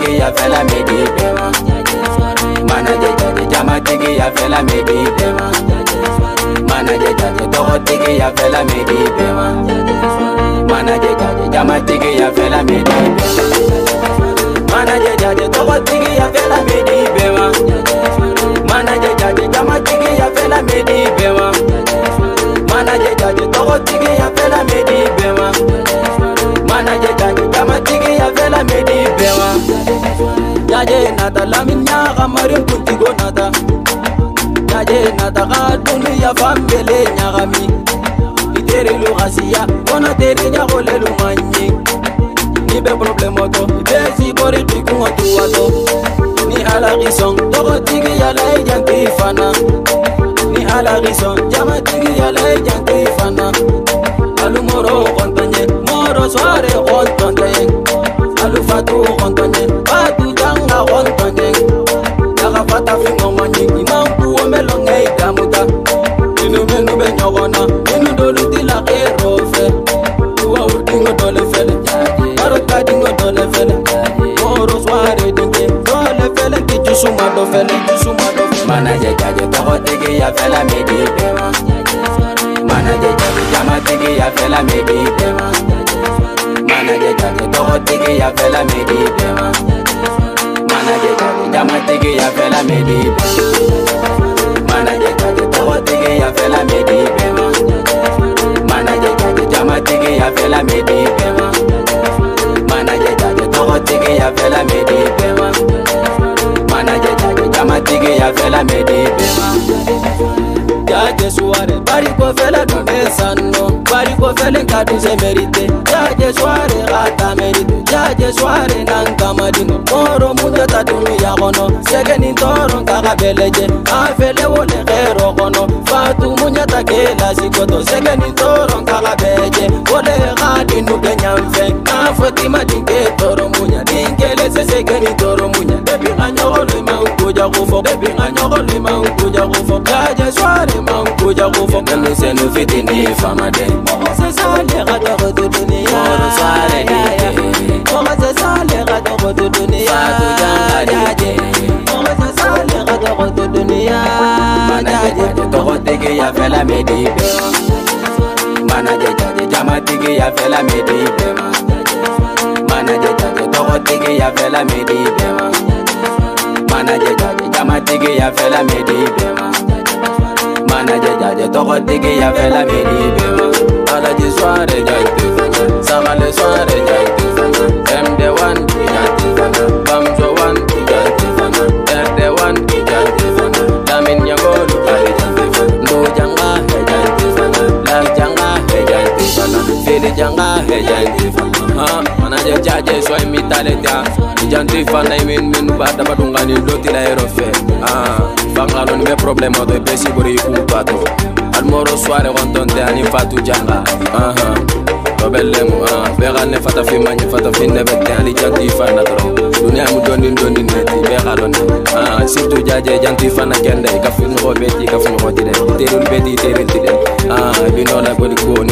tigi ya fela medi bema. Mana jaje jama tigi ya fela medi bema. Mana jaje togo tigi ya fela medi bema. Mana jaje jama tigi ya fela medi bema. Mana jaje togo tigi ya fela medi bema. Mana jaje jama tigi ya fela medi bema. Mana jaje togo tigi ya fela medi bema. Mana jaje jama tigi ya fela medi bema. Jaje nata lamin ya kamarin kuntigo nata. Jaje nata ka dunia fambele nyagami. Itere lu khasiya kona tere nyagole lu manyi. Ni be problemo to be si bori tiku watu wato. Ni ala rison togo tigi ya la janti fana. Ni ala rison jama tigi ya la janti fana. Alu moro kontanye moro soare kontanye. Alu fatu kontanye fatu janga kontanye. Daga fata fingo manyi imampu omelonge damuta. Inu menu be nyogona inu dolu tila kerofe. Uwa udingo dole fele marota dingo dole fele. Moro soare dinge dole fele kichu sumado fele. Mana jaje togo tigi ya fela medi bema. Mana jaje jama tigi ya fela medi bema. Mana jaje togo tigi ya fela medi bema. Mana jaje jama tigi ya fela medi bema. Mana jaje togo tigi ya fela medi bema. Mana jaje jama tigi ya fela medi bema. Mana jaje togo tigi ya fela medi bema. Mana jaje jama tigi ya fela medi bema. Jaje soare bari ko fela do mesano. Bari ko fela kadu se merite. Jaje soare gata merite. Jaje soare nanga madino. Moro muda tadunu ya gono. Segeni toro kaga beleje. Afele wole gero gono. Fatu munya takela sikoto. Segeni toro kaga beje. Wole gadi nu kenyamfe. Fatima dinge toro munya. Dingele se segeni toro munya. Debi nganyole maukuja gufo. Debi nganyole maukuja gufo. Jaje soare maukuja gufo. Kanu senu fitini famade. Mogo se sale gata goto dunia. Moro soare dinge. Mogo se sale gata goto dunia. Fatu janga dinge. Mogo se sale gata goto dunia. Mana jaje togo tigi ya fela medi bema. Mana jaje jama tigi ya fela medi bema. Mana jaje togo tigi ya fela medi bema. Mana jaje jama tigi ya fela medi bema. Mana jaje togo tigi ya fela medi bema. Ala di soare jaite fana, samale soare jaite fana. MD1 jaite fana, Bamjo 1 jaite fana, RD1 jaite fana. Lamin nyagolu ale jaite fana, Ndo janga he jaite fana, La janga he jaite fana, Fili janga he jaite fana. Mana jaje so imitale ta, jaite fana imin bada badungani doti la erofe. Fangalo ni be problemo do be sibori kumpato. Almoro soare kontonte ani fatu janga. Tobelemu bega ne fata fi manye fata fi ne bete ali janti fana tro. Dunia mu doni neti bega lon. Surtout jaje janti fana kende ka fi no beti ka fi no tide. Terul beti terul tide. Bino la bodi ko